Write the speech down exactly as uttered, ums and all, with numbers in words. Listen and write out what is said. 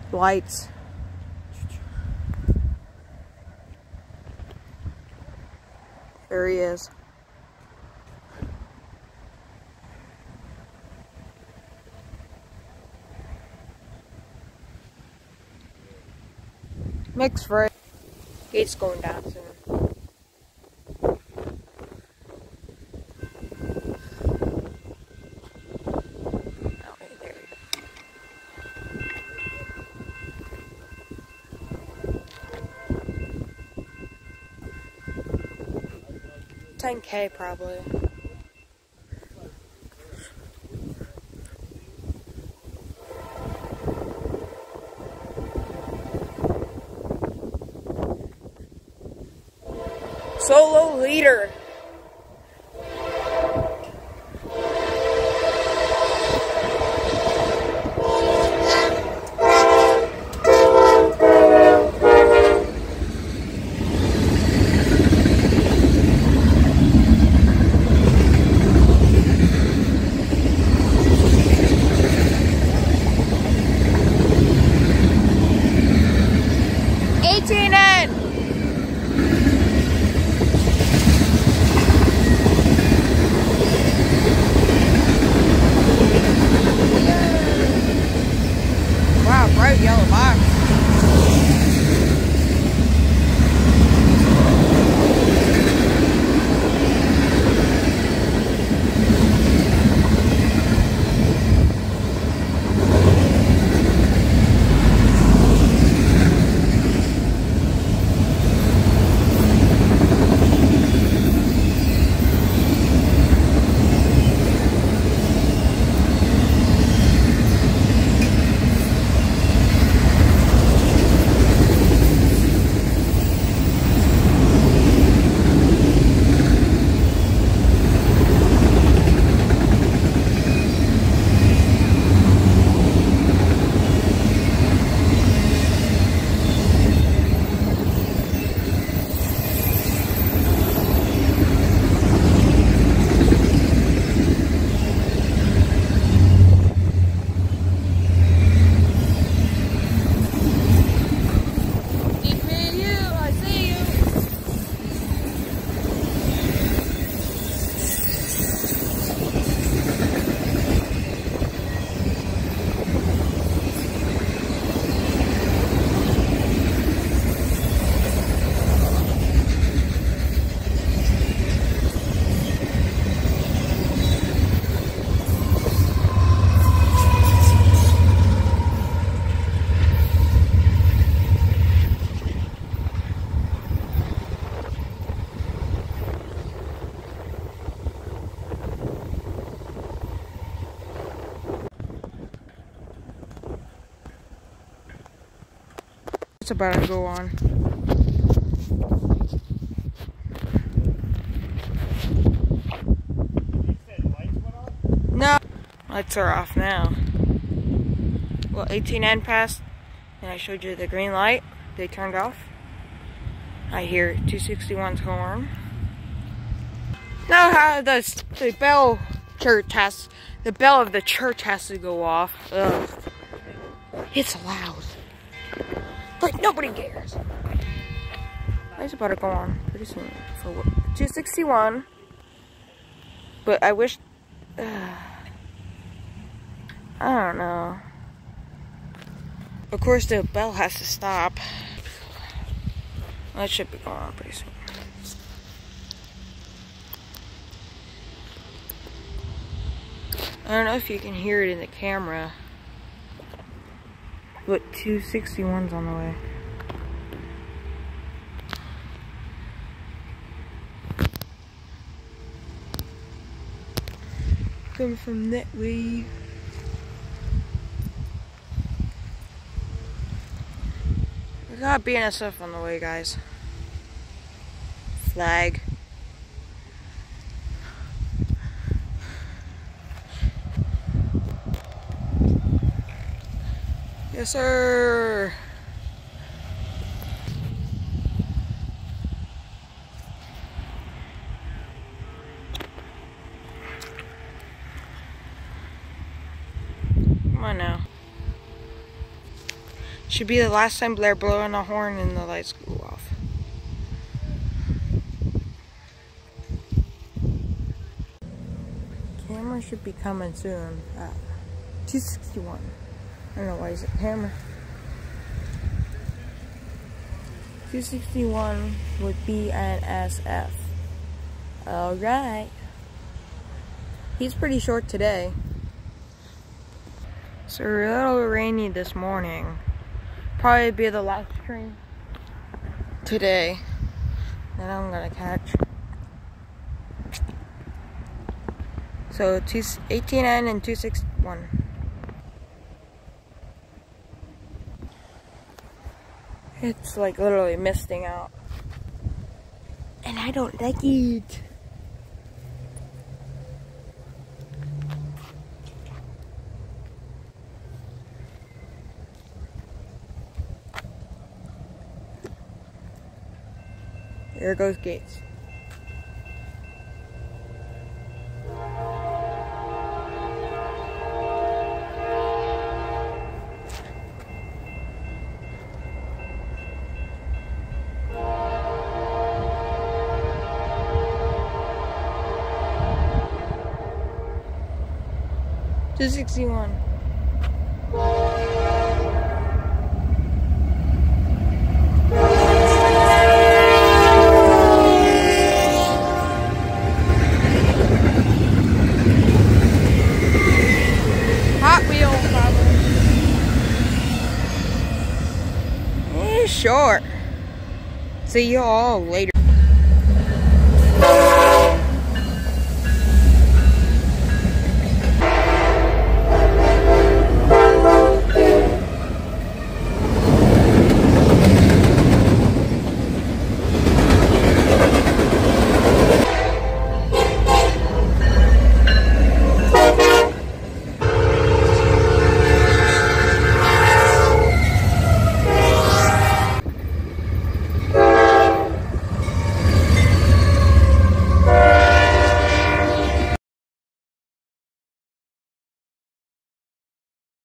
lights. There he is. Mix for it. Gate's going down soon. ten K probably. Solo leader. eighteen N. Wow, bright yellow box. It's about to go on. No, lights are off now. Well, eighteen N passed, and I showed you the green light. They turned off. I hear two sixty-one's horn. Now, how does the bell church has the bell of the church has to go off? Ugh. It's loud. But nobody cares. It's about to go on pretty soon for what? two sixty-one. But I wish. Uh, I don't know. Of course, the bell has to stop. That should be going on pretty soon. I don't know if you can hear it in the camera. But two sixty-one's on the way. Coming from that way. We got B N S F on the way, guys. Flag. Yes, sir. Come on now. Should be the last time Blair blowing a horn and the lights go off. Camera should be coming soon at two sixty-one. I don't know why is it camera. two sixty-one with B N S F. Alright. He's pretty short today. So a little rainy this morning. Probably be the last train today that I'm gonna catch. So eighteen N and two sixty-one. It's like literally misting out. And I don't like it. There goes Gates. two sixty-one. Hot wheel problem. Eh, short. See you all later.